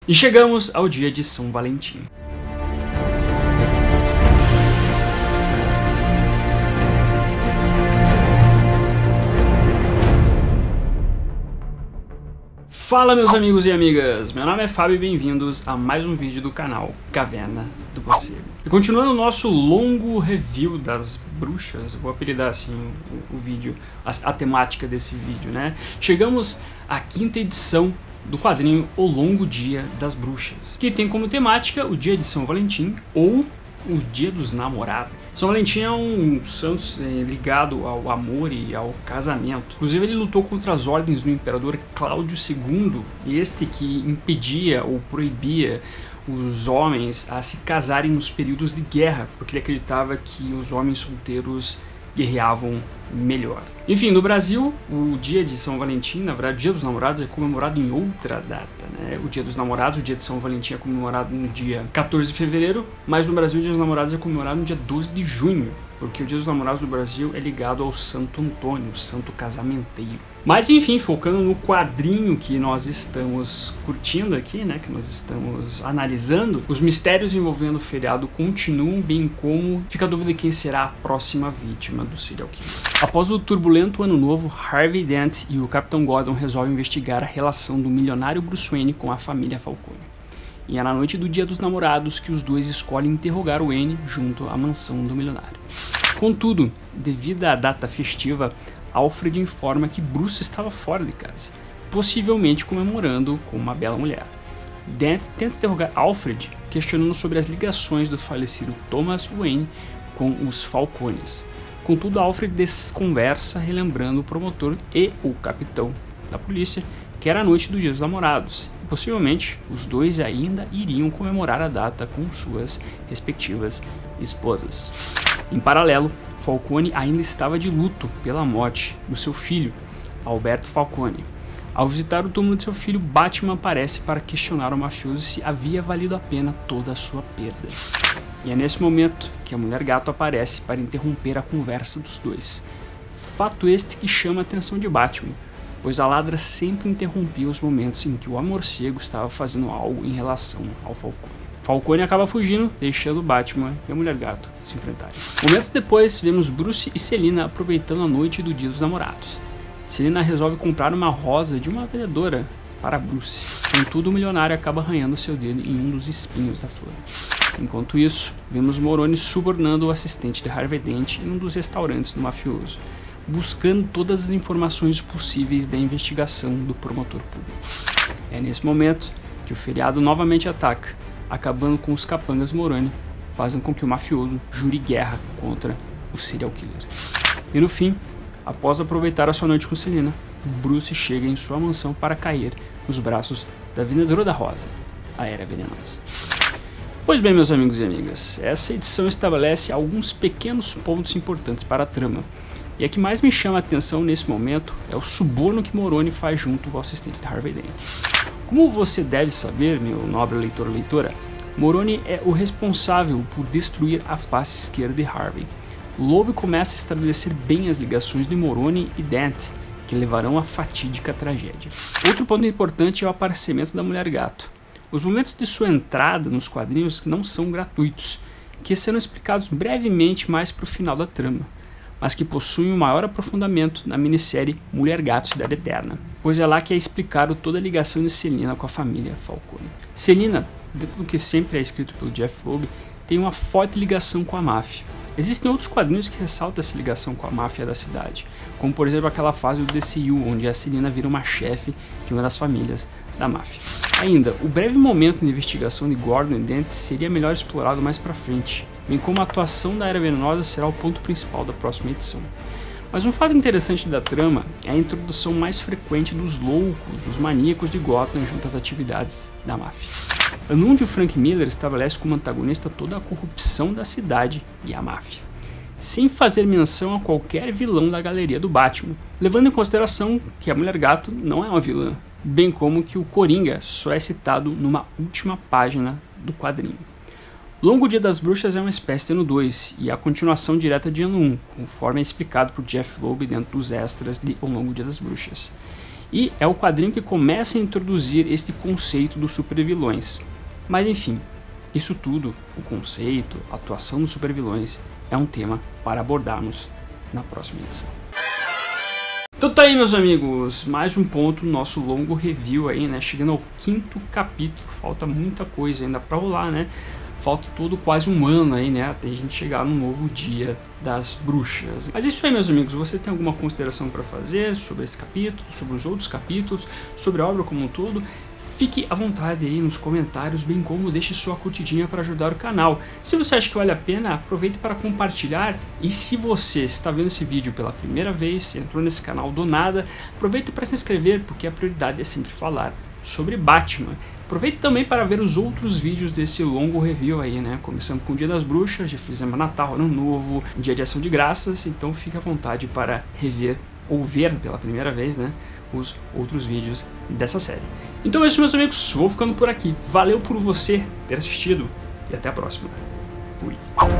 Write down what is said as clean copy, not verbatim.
E chegamos ao dia de São Valentim. Fala meus amigos e amigas, meu nome é Fábio e bem-vindos a mais um vídeo do canal Caverna do Morcego. E continuando o nosso longo review das bruxas, vou apelidar assim o vídeo, a temática desse vídeo, né? Chegamos à quinta edição do quadrinho O Longo Dia das Bruxas, que tem como temática o dia de São Valentim ou o Dia dos Namorados. São Valentim é um santo ligado ao amor e ao casamento. Inclusive ele lutou contra as ordens do imperador Cláudio II, este que impedia ou proibia os homens a se casarem nos períodos de guerra, porque ele acreditava que os homens solteiros guerreavam melhor. Enfim, no Brasil, o dia de São Valentim, na verdade, o Dia dos Namorados é comemorado em outra data, né? O Dia dos Namorados, o Dia de São Valentim é comemorado no dia 14 de fevereiro, mas no Brasil o Dia dos Namorados é comemorado no dia 12 de junho, porque o Dia dos Namorados no Brasil é ligado ao Santo Antônio, o santo casamenteiro. Mas enfim, focando no quadrinho que nós estamos curtindo aqui, né, que nós estamos analisando, os mistérios envolvendo o feriado continuam, bem como fica a dúvida de quem será a próxima vítima do serial killer. Após o turbulento ano novo, Harvey Dent e o Capitão Gordon resolvem investigar a relação do milionário Bruce Wayne com a família Falcone. E é na noite do Dia dos Namorados que os dois escolhem interrogar Wayne junto à mansão do milionário. Contudo, devido à data festiva, Alfred informa que Bruce estava fora de casa, possivelmente comemorando com uma bela mulher. Dent tenta interrogar Alfred, questionando sobre as ligações do falecido Thomas Wayne com os Falcones. Contudo, Alfred desconversa, relembrando o promotor e o capitão da polícia que era a noite do Dia dos Namorados, e possivelmente os dois ainda iriam comemorar a data com suas respectivas esposas. Em paralelo, Falcone ainda estava de luto pela morte do seu filho, Alberto Falcone. Ao visitar o túmulo de seu filho, Batman aparece para questionar o mafioso se havia valido a pena toda a sua perda. E é nesse momento que a Mulher Gato aparece para interromper a conversa dos dois. Fato este que chama a atenção de Batman, pois a ladra sempre interrompia os momentos em que o Morcego estava fazendo algo em relação ao Falcone. Falcone acaba fugindo, deixando Batman e a Mulher Gato se enfrentarem. Momentos depois, vemos Bruce e Selina aproveitando a noite do Dia dos Namorados. Selina resolve comprar uma rosa de uma vendedora para Bruce. Contudo, o milionário acaba arranhando seu dedo em um dos espinhos da flor. Enquanto isso, vemos Moroni subornando o assistente de Harvey Dent em um dos restaurantes do mafioso, buscando todas as informações possíveis da investigação do promotor público. É nesse momento que o feriado novamente ataca, acabando com os capangas Moroni, fazem com que o mafioso jure guerra contra o serial killer. E no fim, após aproveitar a sua noite com Selina, Bruce chega em sua mansão para cair nos braços da vendedora da rosa, a Era Venenosa. Pois bem, meus amigos e amigas, essa edição estabelece alguns pequenos pontos importantes para a trama, e a que mais me chama a atenção nesse momento é o suborno que Moroni faz junto ao assistente de Harvey Dent. Como você deve saber, meu nobre leitor ou leitora, Moroni é o responsável por destruir a face esquerda de Harvey. Loeb começa a estabelecer bem as ligações de Moroni e Dent, que levarão à fatídica tragédia. Outro ponto importante é o aparecimento da Mulher Gato. Os momentos de sua entrada nos quadrinhos não são gratuitos, que serão explicados brevemente mais para o final da trama, mas que possuem um maior aprofundamento na minissérie Mulher Gato Cidade Eterna, pois é lá que é explicado toda a ligação de Selina com a família Falcone. Selina, dentro do que sempre é escrito pelo Jeff Loeb, tem uma forte ligação com a máfia. Existem outros quadrinhos que ressaltam essa ligação com a máfia da cidade, como por exemplo aquela fase do DCU, onde a Selina vira uma chefe de uma das famílias da máfia. Ainda, o breve momento de investigação de Gordon e Dent seria melhor explorado mais pra frente, bem como a atuação da Era Venenosa será o ponto principal da próxima edição. Mas um fato interessante da trama é a introdução mais frequente dos loucos, dos maníacos de Gotham junto às atividades da máfia. Anúncio Frank Miller estabelece como antagonista toda a corrupção da cidade e a máfia, sem fazer menção a qualquer vilão da galeria do Batman, levando em consideração que a Mulher Gato não é uma vilã, bem como que o Coringa só é citado numa última página do quadrinho. Longo Dia das Bruxas é uma espécie de ano 2 e a continuação direta de ano 1, conforme é explicado por Jeff Loeb dentro dos extras de O Longo Dia das Bruxas. E é o quadrinho que começa a introduzir este conceito dos supervilões. Mas enfim, isso tudo, o conceito, a atuação dos supervilões, é um tema para abordarmos na próxima edição. Então tá aí, meus amigos, mais um ponto no nosso longo review aí, né? Chegando ao 5º capítulo, falta muita coisa ainda pra rolar, né? Falta todo quase um ano aí, né? Até a gente chegar no novo dia das bruxas. Mas é isso aí, meus amigos, você tem alguma consideração para fazer sobre esse capítulo, sobre os outros capítulos, sobre a obra como um todo? Fique à vontade aí nos comentários, bem como deixe sua curtidinha para ajudar o canal. Se você acha que vale a pena, aproveite para compartilhar. E se você está vendo esse vídeo pela primeira vez, entrou nesse canal do nada, aproveite para se inscrever, porque a prioridade é sempre falar sobre Batman. Aproveite também para ver os outros vídeos desse longo review aí, né? Começando com o Dia das Bruxas, já fizemos Natal, Ano Novo, Dia de Ação de Graças, então fique à vontade para rever ou ver pela primeira vez, né, os outros vídeos dessa série. Então é isso, meus amigos, vou ficando por aqui. Valeu por você ter assistido e até a próxima. Fui.